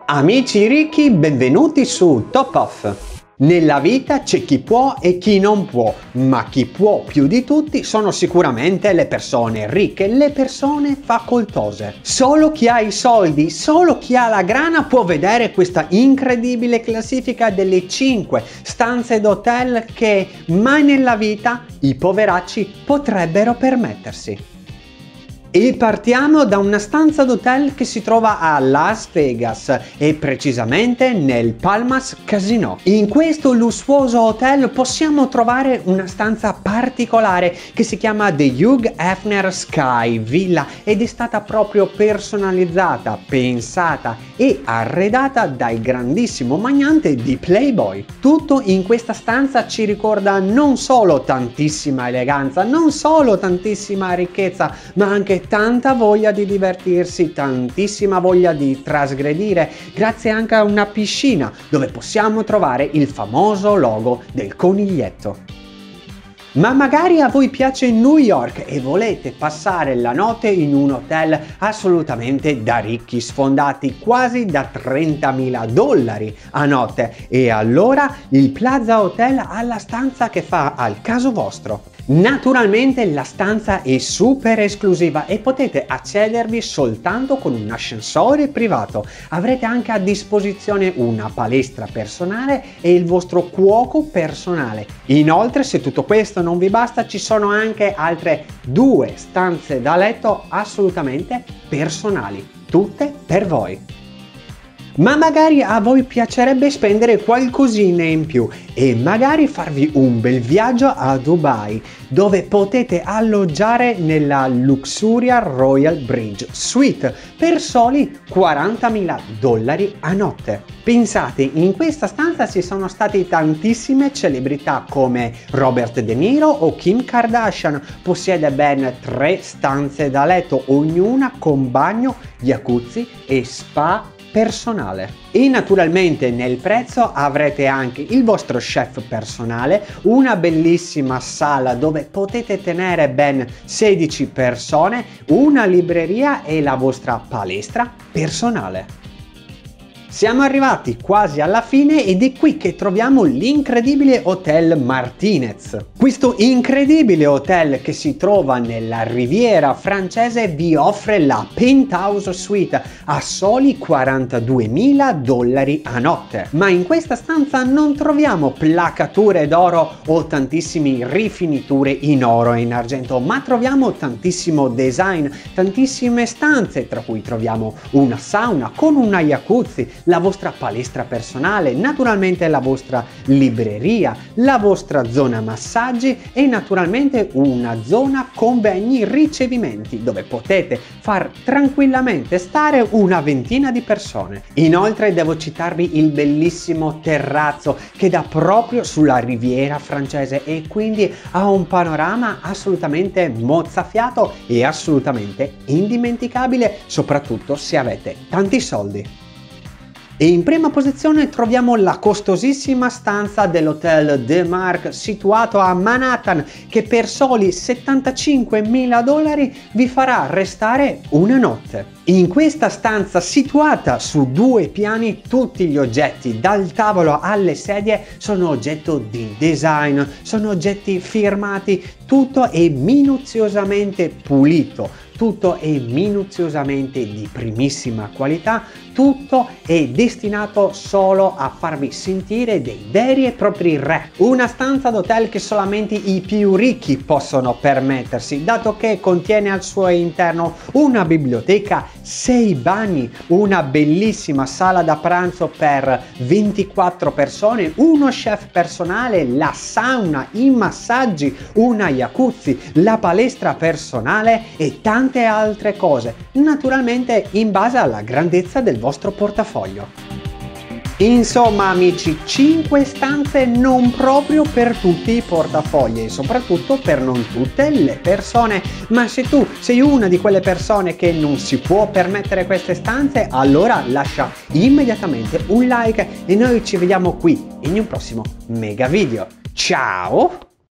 Amici ricchi, benvenuti su Top Off. Nella vita c'è chi può e chi non può, ma chi può più di tutti sono sicuramente le persone ricche, le persone facoltose. Solo chi ha i soldi, solo chi ha la grana può vedere questa incredibile classifica delle 5 stanze d'hotel che mai nella vita i poveracci potrebbero permettersi. E partiamo da una stanza d'hotel che si trova a Las Vegas e precisamente nel Palmas Casino. In questo lussuoso hotel possiamo trovare una stanza particolare che si chiama The Hugh Hefner Sky Villa ed è stata proprio personalizzata, pensata e arredata dal grandissimo magnante di Playboy. Tutto in questa stanza ci ricorda non solo tantissima eleganza, non solo tantissima ricchezza, ma anche tanta voglia di divertirsi, tantissima voglia di trasgredire, grazie anche a una piscina dove possiamo trovare il famoso logo del coniglietto. Ma magari a voi piace New York e volete passare la notte in un hotel assolutamente da ricchi sfondati, quasi da $30.000 a notte, e allora il Plaza Hotel ha la stanza che fa al caso vostro. Naturalmente la stanza è super esclusiva e potete accedervi soltanto con un ascensore privato. Avrete anche a disposizione una palestra personale e il vostro cuoco personale. Inoltre, se tutto questo non vi basta, ci sono anche altre 2 stanze da letto assolutamente personali, tutte per voi. Ma magari a voi piacerebbe spendere qualcosina in più e magari farvi un bel viaggio a Dubai, dove potete alloggiare nella Luxuria Royal Bridge Suite per soli $40.000 a notte. Pensate, in questa stanza ci sono state tantissime celebrità come Robert De Niro o Kim Kardashian. Possiede ben 3 stanze da letto, ognuna con bagno, jacuzzi e spa personale. E naturalmente nel prezzo avrete anche il vostro chef personale, una bellissima sala dove potete tenere ben 16 persone, una libreria e la vostra palestra personale. Siamo arrivati quasi alla fine ed è qui che troviamo l'incredibile Hotel Martinez. Questo incredibile hotel che si trova nella Riviera francese vi offre la Penthouse Suite a soli $42.000 a notte. Ma in questa stanza non troviamo placature d'oro o tantissime rifiniture in oro e in argento, ma troviamo tantissimo design, tantissime stanze, tra cui troviamo una sauna con una jacuzzi, la vostra palestra personale, naturalmente la vostra libreria, la vostra zona massaggi e naturalmente una zona convegni ricevimenti dove potete far tranquillamente stare una ventina di persone. Inoltre devo citarvi il bellissimo terrazzo che dà proprio sulla Riviera francese e quindi ha un panorama assolutamente mozzafiato e assolutamente indimenticabile, soprattutto se avete tanti soldi. E in prima posizione troviamo la costosissima stanza dell'Hotel The Mark situato a Manhattan, che per soli $75.000 vi farà restare una notte. In questa stanza situata su 2 piani tutti gli oggetti, dal tavolo alle sedie, sono oggetto di design, sono oggetti firmati, tutto è minuziosamente pulito. Tutto è minuziosamente di primissima qualità, tutto è destinato solo a farvi sentire dei veri e propri re. Una stanza d'hotel che solamente i più ricchi possono permettersi, dato che contiene al suo interno una biblioteca, 6 bagni, una bellissima sala da pranzo per 24 persone, uno chef personale, la sauna, i massaggi, una jacuzzi, la palestra personale e tante altre cose, naturalmente in base alla grandezza del vostro portafoglio. Insomma amici, 5 stanze non proprio per tutti i portafogli e soprattutto per non tutte le persone, ma se tu sei una di quelle persone che non si può permettere queste stanze, allora lascia immediatamente un like e noi ci vediamo qui in un prossimo mega video. Ciao!